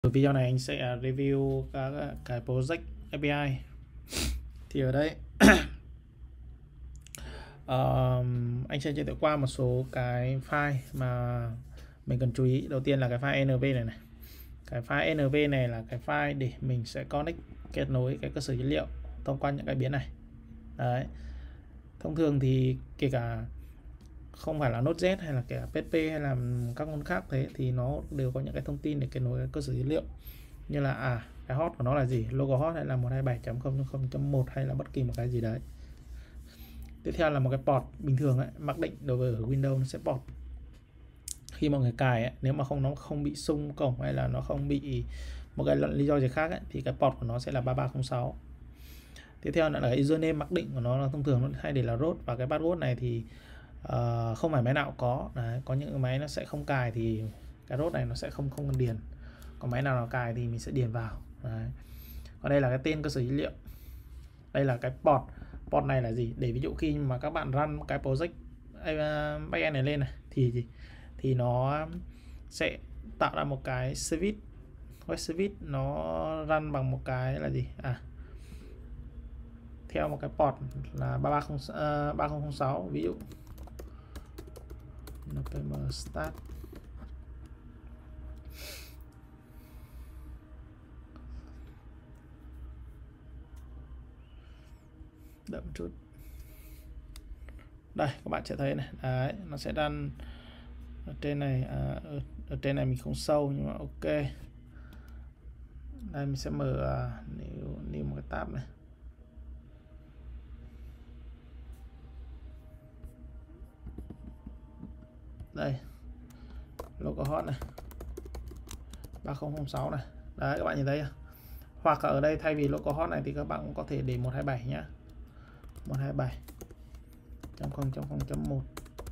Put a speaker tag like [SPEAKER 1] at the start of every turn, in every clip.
[SPEAKER 1] Video này anh sẽ review các cái project API. Thì ở đây anh sẽ giới thiệu qua một số cái file mà mình cần chú ý. Đầu tiên là cái file NV này. Cái file NV này là cái file để mình sẽ connect, kết nối cái cơ sở dữ liệu thông qua những cái biến này. Đấy. Thông thường thì kể cả không phải là Node.js hay là kể cả PHP hay là các ngôn khác thế thì nó đều có những cái thông tin để kết nối cái cơ sở dữ liệu, như là cái host của nó là gì, localhost hay là 127.0.1 hay là bất kỳ một cái gì đấy. Tiếp theo là một cái port bình thường ấy, mặc định đối với ở Windows nó sẽ port khi mọi người cài ấy, nếu mà nó không bị xung cổng hay là nó không bị một cái lý do gì khác ấy, thì cái port của nó sẽ là 3306. Tiếp theo là username mặc định của nó là thông thường nó hay để là root, và cái password này thì không phải máy nào có. Đấy, có những máy nó sẽ không cài thì cái root này nó sẽ không cần điền, còn máy nào cài thì mình sẽ điền vào. Đấy. Còn đây là cái tên cơ sở dữ liệu, đây là cái port này là gì, để ví dụ khi mà các bạn run cái project backend này lên này thì nó sẽ tạo ra một cái service, web service nó run bằng một cái là gì, theo một cái port là 3006, ví dụ npm start. Đậm chút đây, các bạn sẽ thấy này. Đấy, nó sẽ run ở trên này. Ở trên này mình không sâu nhưng mà ok. Đây mình sẽ mở new một cái tab này. Đây, localhost này 3006 này. Đấy, các bạn nhìn thấy. Hoặc ở đây thay vì localhost này thì các bạn cũng có thể để 127 nhá. 127.0.0.1.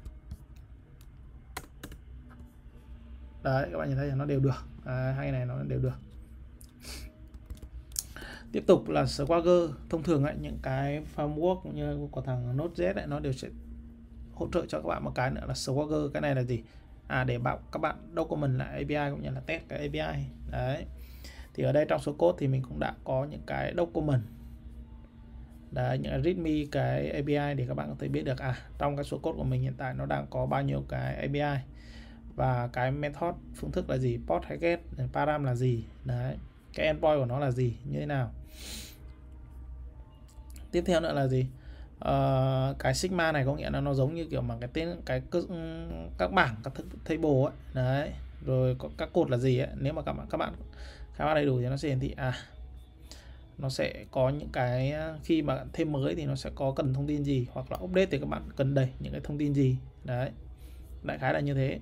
[SPEAKER 1] Đấy, các bạn nhìn thấy là nó đều được. Hai này nó đều được. Tiếp tục là Swagger. Thông thường ấy, những cái framework cũng như của thằng Node.js ấy, nó đều sẽ hỗ trợ cho các bạn một cái nữa là Swagger. Cái này là gì? Để bảo các bạn document lại API cũng như là test cái API. Đấy. Thì ở đây trong số code thì mình cũng đã có những cái document. Đấy, những readme cái API để các bạn có thể biết được trong cái số code của mình hiện tại nó đang có bao nhiêu cái API, và cái method phương thức là gì, post hay get, param là gì. Đấy, cái endpoint của nó là gì, như thế nào. Tiếp theo nữa là gì, cái sigma này có nghĩa là nó giống như kiểu mà cái tên các bảng, các table ấy. Đấy, rồi có các cột là gì ấy. Nếu mà các bạn khai báo đầy đủ thì nó sẽ hiển thị nó sẽ có những cái khi mà thêm mới thì nó sẽ có cần thông tin gì, hoặc là update thì các bạn cần đẩy những cái thông tin gì. Đấy, đại khái là như thế.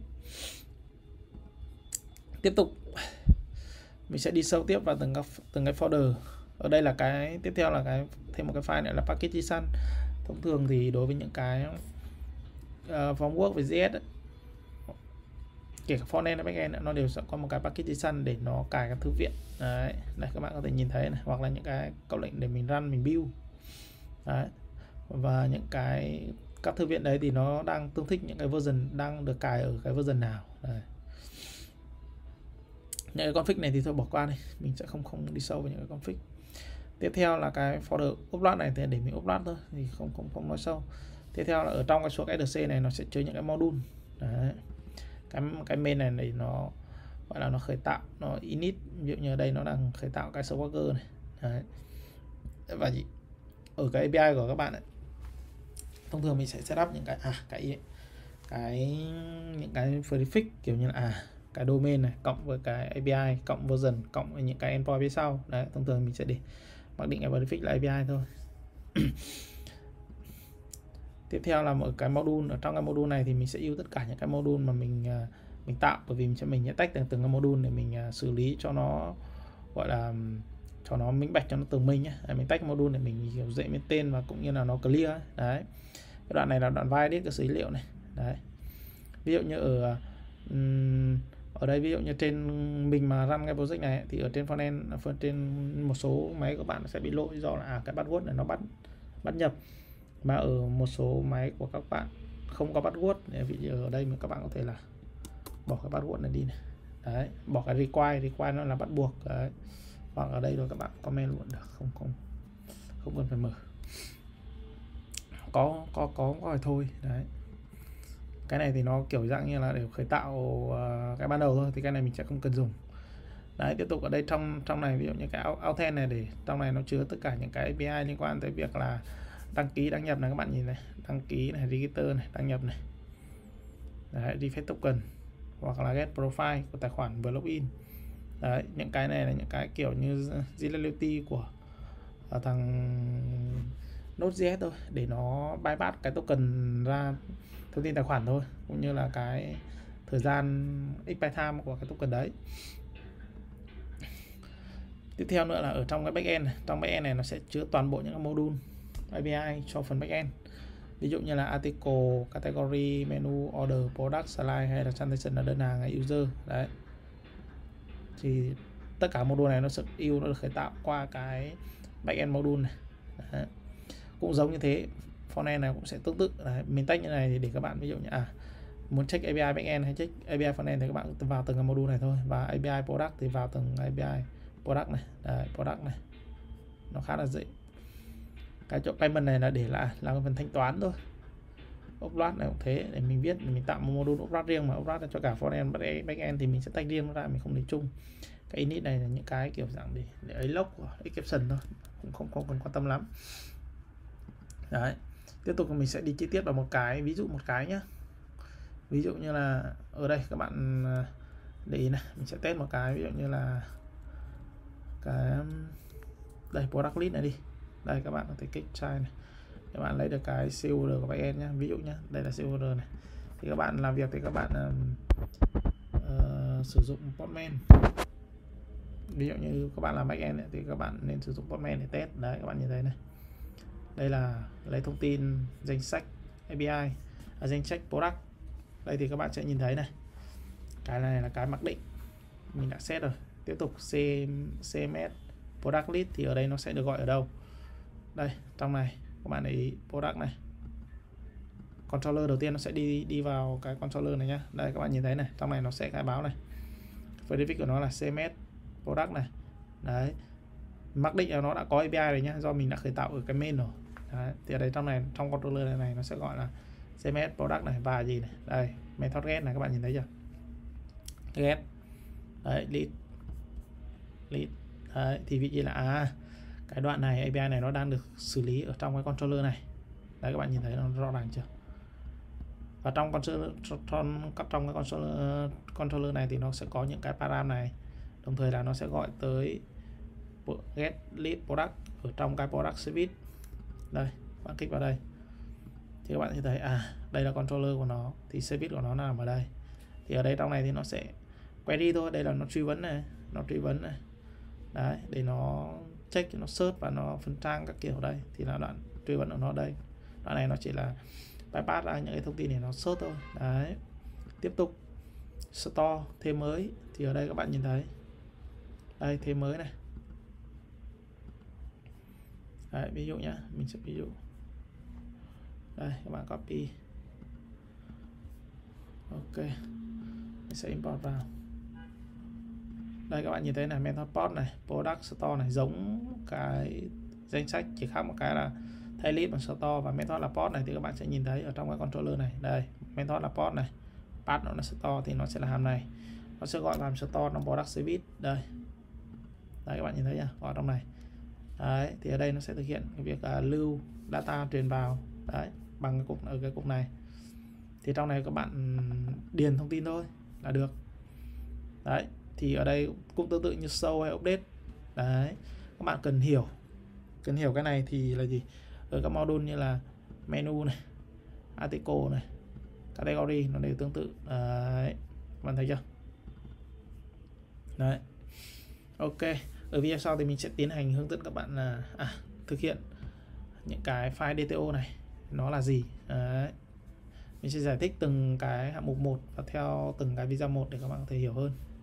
[SPEAKER 1] Tiếp tục mình sẽ đi sâu tiếp vào từng cái folder. Ở đây là cái tiếp theo là thêm một cái file nữa là package.json. Thông thường thì đối với những cái framework về JS ấy, kể cả frontend backend nó đều sẽ có một cái package.json để nó cài các thư viện. Đấy, đây các bạn có thể nhìn thấy này, hoặc là những cái câu lệnh để mình run, mình build. Đấy, và những các thư viện đấy thì nó đang tương thích những cái version đang được cài ở cái version nào. Đây. Những cái config này thì thôi bỏ qua đây, mình sẽ không đi sâu vào những cái config. Tiếp theo là cái folder upload này thì để mình upload thôi, thì không nói sâu. Tiếp theo là ở trong cái suộc SDC này nó sẽ chứa những cái module. Đấy. Cái main này thì nó gọi là nó khởi tạo, nó init, ví dụ như ở đây nó đang khởi tạo cái Swagger này. Đấy. Và ở cái API của các bạn ấy, thông thường mình sẽ setup những những cái prefix kiểu như là cái domain này cộng với cái API cộng version cộng với những cái endpoint phía sau. Đấy, thông thường mình sẽ để mặc định cái prefix là API thôi. Tiếp theo là một cái module. Ở trong cái module này thì mình sẽ use tất cả những cái module mà mình tạo, bởi vì mình sẽ tách từng cái module để mình xử lý cho nó gọi là cho nó minh bạch, cho nó tường minh nhé. Mình tách module để mình hiểu dễ bên tên và cũng như là nó clear. Đấy, cái đoạn này là đoạn validate cơ sở dữ liệu này. Đấy, ví dụ như ở đây ví dụ như trên mình mà run cái project này thì ở trên frontend, trên một số máy của bạn sẽ bị lỗi do là cái password này nó bắt nhập, mà ở một số máy của các bạn không có password. Ví dụ ở đây các bạn có thể là bỏ cái password này đi này. Đấy, bỏ cái require nó là bắt buộc. Đấy. Hoặc ở đây rồi các bạn comment luôn được, không cần phải mở. Có phải thôi. Đấy. Cái này thì nó kiểu dạng như là để khởi tạo cái ban đầu thôi, thì cái này mình sẽ không cần dùng. Đấy, tiếp tục ở đây trong này ví dụ như cái Authent này, để trong này nó chứa tất cả những cái API liên quan tới việc là đăng ký đăng nhập này, các bạn nhìn này, đăng ký này, register này, đăng nhập này. Đấy, refresh token hoặc là get profile của tài khoản vừa login. Đấy, những cái này là những cái kiểu như utility của thằng Node.js thôi, để nó bypass cái token ra thông tin tài khoản thôi, cũng như là cái thời gian expire time của cái token đấy. Tiếp theo nữa là ở trong cái backend này, trong backend này nó sẽ chứa toàn bộ những cái module API cho phần backend. Ví dụ như là article, category, menu, order, product, slide hay là transaction là đơn hàng hay user. Đấy. Thì tất cả module này nó được khởi tạo qua cái backend module này. Đấy. Cũng giống như thế, frontend này cũng sẽ tương tự. Đấy. Mình tách như này thì để các bạn ví dụ như muốn check API backend hay check API frontend thì các bạn vào từng cái module này thôi, và API product thì vào từng API product này. Đấy, product này nó khá là dễ. Cái chỗ payment này là để làm phần thanh toán thôi. Upload này cũng thế, để mình viết, mình tạo một module upload riêng, mà upload cho cả frontend backend thì mình sẽ tách riêng ra, mình không lấy chung. Cái init này là những cái kiểu dạng để ấy log của exception thôi, cũng không cần quan tâm lắm. Đấy, tiếp tục mình sẽ đi chi tiết vào một cái ví dụ một cái nhé. Ví dụ như là ở đây các bạn để ý này, mình sẽ test một cái ví dụ như là cái đây product list này đi. Đây các bạn có thể kích try này, các bạn lấy được cái COR của backend nhé. Ví dụ nhé, đây là COR này, thì các bạn làm việc thì các bạn sử dụng Postman. Ví dụ như các bạn làm backend thì các bạn nên sử dụng Postman để test. Đấy, các bạn nhìn thấy này, đây là lấy thông tin danh sách API, danh sách product. Đây thì các bạn sẽ nhìn thấy này, cái này là cái mặc định mình đã set rồi. Tiếp tục CMS product list thì ở đây nó sẽ được gọi ở đâu? Đây, trong này các bạn để ý product này, controller đầu tiên nó sẽ đi vào cái controller này nhá. Đây các bạn nhìn thấy này, trong này nó sẽ khai báo này, prefix của nó là CMS product này. Đấy, mặc định là nó đã có API rồi nhá, do mình đã khởi tạo ở cái main rồi. Đấy, thì ở đây trong controller này nó sẽ gọi là CMS product này, và gì này, đây method get này, các bạn nhìn thấy chưa, get. Đấy, lead. Đấy, thì vị trí là cái đoạn này API này nó đang được xử lý ở trong cái controller này. Đấy, các bạn nhìn thấy nó rõ ràng chưa? Và trong cái controller này thì nó sẽ có những cái param này, đồng thời là nó sẽ gọi tới get lead product ở trong cái product service. Đây, bạn kích vào đây thì các bạn sẽ thấy đây là controller của nó, thì service của nó nằm ở đây. Thì ở đây trong này thì nó sẽ query thôi, đây là nó truy vấn này, đấy, để nó check, nó search và nó phân trang các kiểu. Đây thì là đoạn truy vấn của nó. Đây, đoạn này nó chỉ là bypass ra những cái thông tin để nó search thôi. Đấy, tiếp tục store thêm mới, thì ở đây các bạn nhìn thấy đây, thêm mới này. Đấy, ví dụ nhá, mình sẽ ví dụ đây, các bạn copy, ok, mình sẽ import vào. Đây các bạn nhìn thấy này, method post này, product store này, giống cái danh sách, chỉ khác một cái là thay list bằng store và method là post này. Thì các bạn sẽ nhìn thấy ở trong cái controller này, đây method là post này, path nó là store thì nó sẽ là hàm này, nó sẽ gọi làm store trong product service. Đây, các bạn nhìn thấy nhá, ở trong này. Đấy, thì ở đây nó sẽ thực hiện cái việc lưu data truyền vào, đấy, bằng cái cục ở cái cục này. Thì trong này các bạn điền thông tin thôi là được. Đấy, thì ở đây cũng tương tự như show hay update. Đấy, các bạn cần hiểu cái này thì là gì, ở các module như là menu này, article này, category nó đều tương tự. Đấy, các bạn thấy chưa? Đấy, ok. Ở video sau thì mình sẽ tiến hành hướng dẫn các bạn là thực hiện những cái file DTO này nó là gì. Đấy, mình sẽ giải thích từng cái hạng mục một và theo từng cái video một để các bạn có thể hiểu hơn.